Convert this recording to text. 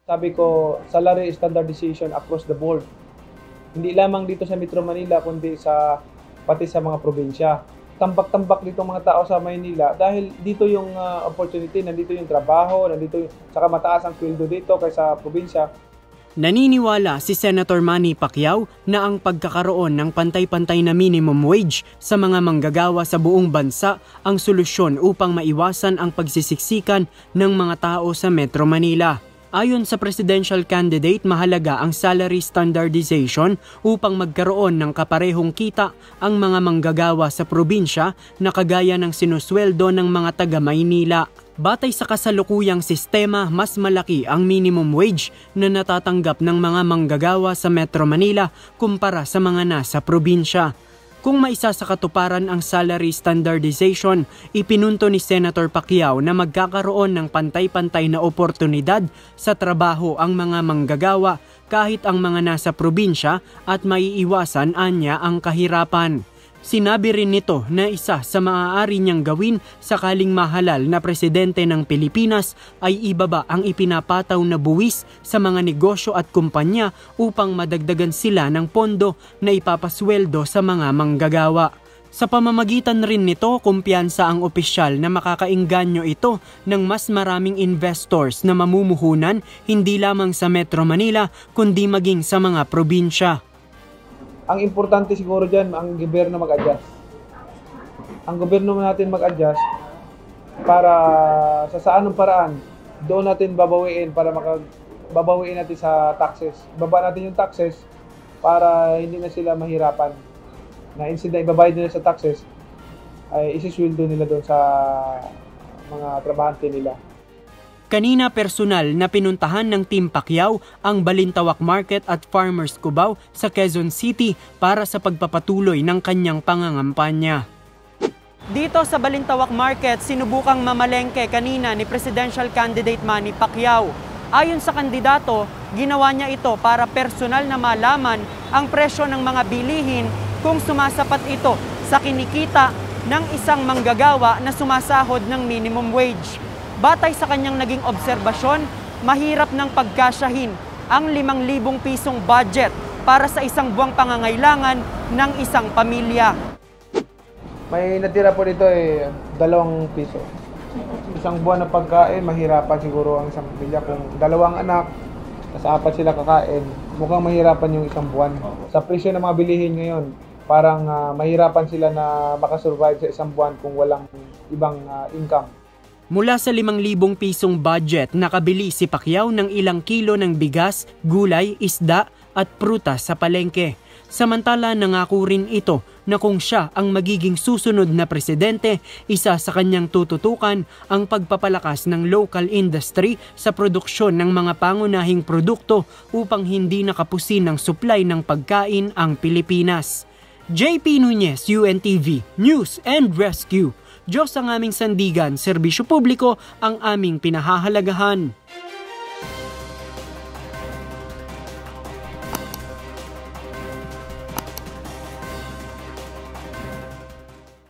Sabi ko, salary standardization across the board. Hindi lamang dito sa Metro Manila, kundi pati sa mga probinsya. Tambak-tambak dito mga tao sa Maynila dahil dito yung opportunity, nandito yung trabaho, saka mataas ang sweldo dito kaysa probinsya. Naniniwala si Senator Manny Pacquiao na ang pagkakaroon ng pantay-pantay na minimum wage sa mga manggagawa sa buong bansa ang solusyon upang maiwasan ang pagsisiksikan ng mga tao sa Metro Manila. Ayon sa presidential candidate, mahalaga ang salary standardization upang magkaroon ng kaparehong kita ang mga manggagawa sa probinsya na kagaya ng sinusweldo ng mga taga Maynila. Batay sa kasalukuyang sistema, mas malaki ang minimum wage na natatanggap ng mga manggagawa sa Metro Manila kumpara sa mga nasa probinsya. Kung maisa sa katuparan ang salary standardization, ipinunto ni Senator Pacquiao na magkakaroon ng pantay-pantay na oportunidad sa trabaho ang mga manggagawa kahit ang mga nasa probinsya at maiiwasan anya ang kahirapan. Sinabi rin nito na isa sa maaari niyang gawin sakaling mahalal na presidente ng Pilipinas ay ibaba ang ipinapataw na buwis sa mga negosyo at kumpanya upang madagdagan sila ng pondo na ipapasweldo sa mga manggagawa. Sa pamamagitan rin nito, kumpiyansa ang opisyal na makakaengganyo ito ng mas maraming investors na mamumuhunan hindi lamang sa Metro Manila kundi maging sa mga probinsya. Ang importante siguro dyan, ang gobyerno mag-adjust. Ang gobyerno natin mag-adjust para sa anong paraan, doon natin babawiin para babawiin natin sa taxes. Baba natin yung taxes para hindi na sila mahirapan. Na instead na ibabayad nila sa taxes, ay isisweldo nila doon sa mga trabahante nila. Kanina personal na pinuntahan ng Team Pacquiao ang Balintawak Market at Farmers Cubao sa Quezon City para sa pagpapatuloy ng kanyang pangangampanya. Dito sa Balintawak Market, sinubukang mamalengke kanina ni Presidential Candidate Manny Pacquiao. Ayon sa kandidato, ginawa niya ito para personal na malaman ang presyo ng mga bilihin kung sumasapat ito sa kinikita ng isang manggagawa na sumasahod ng minimum wage. Batay sa kanyang naging obserbasyon, mahirap ng pagkasyahin ang 5,000 pisong budget para sa isang buwang pangangailangan ng isang pamilya. May natira po dito 2 piso. Isang buwan na pagkain, mahirapan siguro ang isang pamilya. Kung 2 anak, sa 4 sila kakain, mukhang mahirapan yung isang buwan. Sa presyo ng mga bilihin ngayon, parang mahirapan sila na makasurvive sa isang buwan kung walang ibang income. Mula sa 5,000 pisong budget, nakabili si Pacquiao ng ilang kilo ng bigas, gulay, isda at prutas sa palengke. Samantala, nangako rin ito na kung siya ang magiging susunod na presidente, isa sa kanyang tututukan ang pagpapalakas ng local industry sa produksyon ng mga pangunahing produkto upang hindi nakapusin ng supply ng pagkain ang Pilipinas. JP Nunez, UNTV, News and Rescue. Diyos ang aming sandigan, serbisyo publiko ang aming pinahahalagahan.